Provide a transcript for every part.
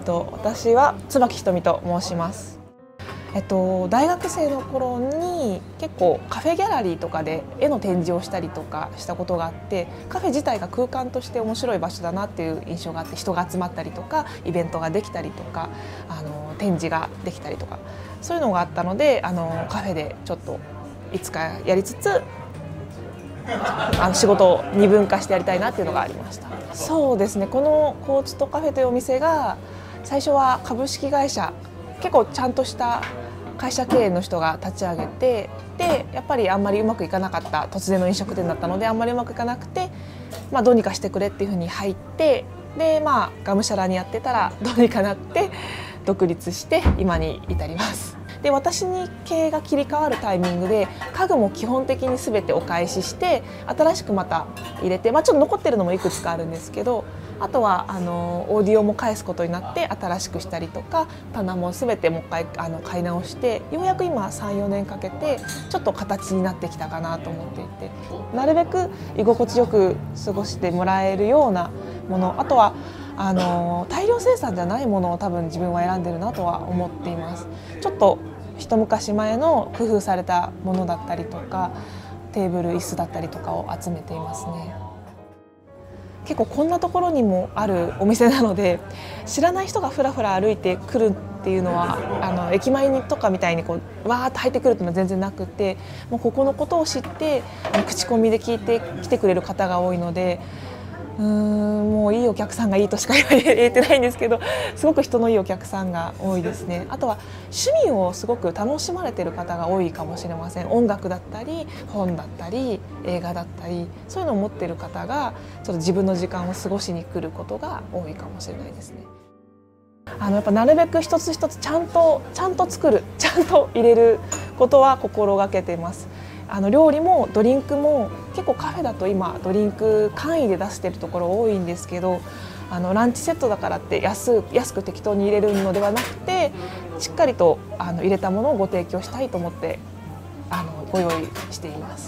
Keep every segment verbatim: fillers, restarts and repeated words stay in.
と私は椿ひとみと申します。えっと、大学生の頃に結構カフェギャラリーとかで絵の展示をしたりとかしたことがあって、カフェ自体が空間として面白い場所だなっていう印象があって、人が集まったりとかイベントができたりとか、あの展示ができたりとか、そういうのがあったので、あのカフェでちょっといつかやりつつあの仕事を二分化してやりたいなっていうのがありました。そうですね、このコーツとカフェというお店が最初は株式会社、結構ちゃんとした会社経営の人が立ち上げて、でやっぱりあんまりうまくいかなかった突然の飲食店だったので、あんまりうまくいかなくて、まあ、どうにかしてくれっていうふうに入って、でまあがむしゃらにやってたらどうにかなって独立して今に至ります。で私に経営が切り替わるタイミングで家具も基本的に全てお返しして新しくまた入れて、まあ、ちょっと残ってるのもいくつかあるんですけど、あとはあのオーディオも返すことになって新しくしたりとか、棚も全てもう一回あの買い直して、ようやく今さん、よねんかけてちょっと形になってきたかなと思っていて、なるべく居心地よく過ごしてもらえるようなもの、あとはあの大量生産じゃないものを多分自分は選んでるなとは思っています。ちょっと一昔前の工夫されたものだったりとか、テーブル椅子だったりとかを集めていますね。結構こんなところにもあるお店なので、知らない人がふらふら歩いてくるっていうのはあの駅前にとかみたいにこうわーっと入ってくるっていうのは全然なくて、もうここのことを知って口コミで聞いて来てくれる方が多いので、うーんもういいお客さんがいいとしか言えてないんですけど、すごく人のいいお客さんが多いですね。あとは趣味をすごく楽しまれてる方が多いかもしれません。音楽だったり本だったり映画だったり、そういうのを持ってる方がちょっと自分の時間を過ごしに来ることが多いかもしれないですね。あのやっぱなるべく一つ一つちゃんとちゃんと作る、ちゃんと入れることは心がけています。あの料理もドリンクも結構カフェだと今ドリンク簡易で出してるところ多いんですけど、あのランチセットだからって安安く適当に入れるのではなくて、しっかりとあの入れたものをご提供したいと思ってあのご用意しています。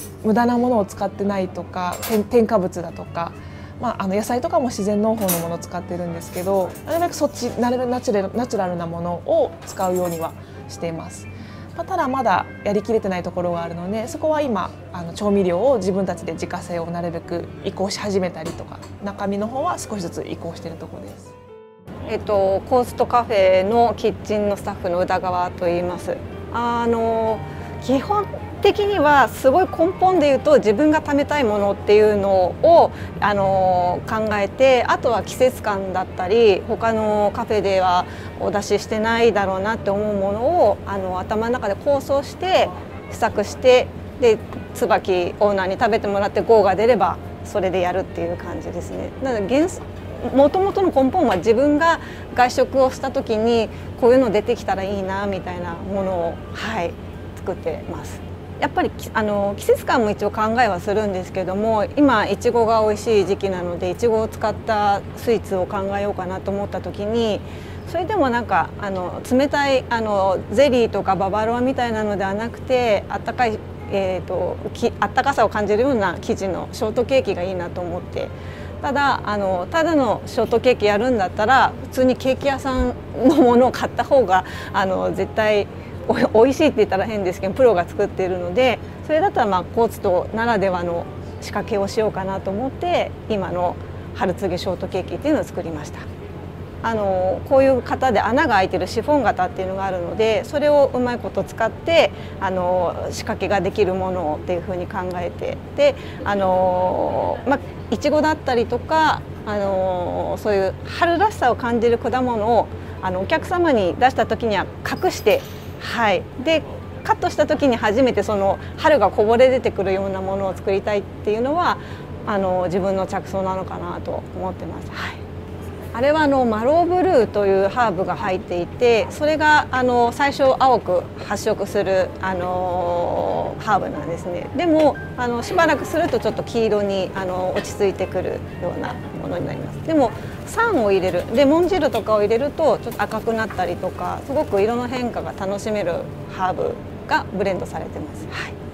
無駄なものを使ってないとか、添加物だとか、まあ、あの野菜とかも自然農法のものを使ってるんですけど、なるべくそっちなるべくナチュラル、ナチュラルなものを使うようにはしています。ただまだやりきれてないところがあるので、そこは今あの調味料を自分たちで自家製をなるべく移行し始めたりとか、中身の方は少しずつ移行しているところです。 えっとコーストカフェのキッチンのスタッフの宇田川と言います。あの基本的にはすごい根本で言うと、自分が食べたいものっていうのをあの考えて、あとは季節感だったり他のカフェではお出ししてないだろうなって思うものをあの頭の中で構想して試作して、で椿オーナーに食べてもらって ゴー が出ればそれでやるっていう感じですね。なのでもともとの根本は自分が外食をした時にこういうの出てきたらいいなみたいなものを、はい、作ってます。やっぱりあの季節感も一応考えはするんですけども、今いちごが美味しい時期なのでいちごを使ったスイーツを考えようかなと思った時に、それでもなんかあの冷たいあのゼリーとかババロアみたいなのではなくて、あったかい、えーと、きあったかさを感じるような生地のショートケーキがいいなと思って。ただあのただのショートケーキやるんだったら普通にケーキ屋さんのものを買った方があの絶対おいしいって言ったら変ですけど、プロが作っているので、それだったらまあコーツトならではの仕掛けをしようかなと思って、今の春告げショートケーキっていうのを作りました。あのこういう型で穴が開いてるシフォン型っていうのがあるので、それをうまいこと使ってあの仕掛けができるものっていうふうに考えて、であのまあいちごだったりとか、あのそういう春らしさを感じる果物をあのお客様に出した時には隠して、はい、でカットした時に初めてその春がこぼれ出てくるようなものを作りたいっていうのはあの自分の着想なのかなと思ってます。はい、あれはあのマローブルーというハーブが入っていて、それがあの最初青く発色するあのハーブなんですね。でもあのしばらくするとちょっと黄色にあの落ち着いてくるようなものになります。でも酸を入れる、レモン汁とかを入れるとちょっと赤くなったりとか、すごく色の変化が楽しめるハーブがブレンドされてます。はい。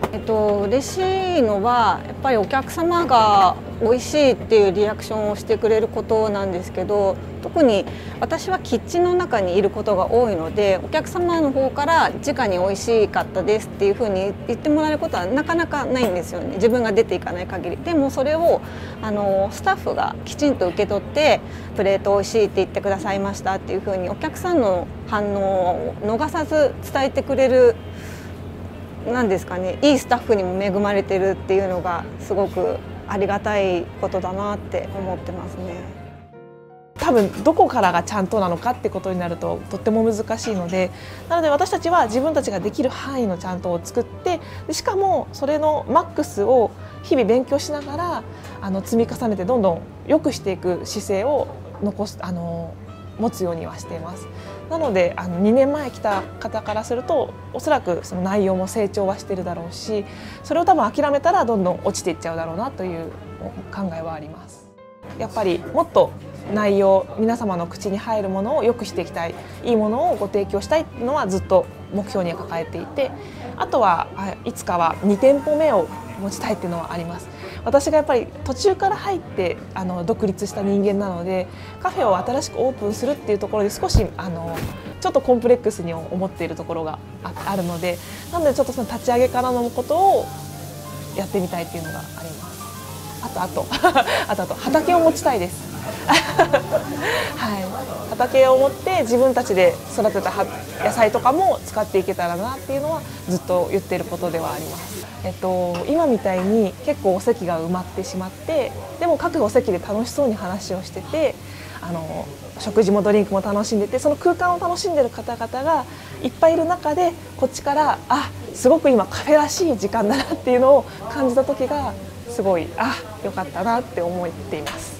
えっと嬉しいのはやっぱりお客様が美味しいっていうリアクションをしてくれることなんですけど、特に私はキッチンの中にいることが多いので、お客様の方から直に美味しかったですっていうふうに言ってもらえることはなかなかないんですよね、自分が出ていかない限り。でもそれをあのスタッフがきちんと受け取ってプレート美味しいって言ってくださいましたっていうふうにお客さんの反応を逃さず伝えてくれる、なんですかね、いいスタッフにも恵まれてるっていうのがすごくありがたいことだなって思ってますね。 多分どこからがちゃんとなのかってことになるととっても難しいので、なので私たちは自分たちができる範囲のちゃんとを作って、しかもそれのマックスを日々勉強しながらあの積み重ねてどんどん良くしていく姿勢を残すあの持つようにはしています。なのであのにねんまえ来た方からするとおそらくその内容も成長はしてるだろうし、それを多分諦めたらどんどん落ちていっちゃうだろうなという考えはあります。やっぱりもっと内容、皆様の口に入るものを良くしていきたい、いいものをご提供したいのはずっと目標に抱えていて、あとはいつかはにてんぽめを持ちたいっていうのはあります。私がやっぱり途中から入ってあの独立した人間なので、カフェを新しくオープンするっていうところで少しあのちょっとコンプレックスに思っているところが あ, あるので、なのでちょっとその立ち上げからのことをやってみたいっていうのがあります。あとあとあとあと畑を持ちたいですはい、畑を持って自分たちで育てた野菜とかも使っていけたらなっていうのはずっと言っていることではあります。えっと、今みたいに結構お席が埋まってしまって、でも各お席で楽しそうに話をしてて、あの食事もドリンクも楽しんでて、その空間を楽しんでる方々がいっぱいいる中で、こっちからあすごく今カフェらしい時間だなっていうのを感じた時がすごいあ良かったなって思っています。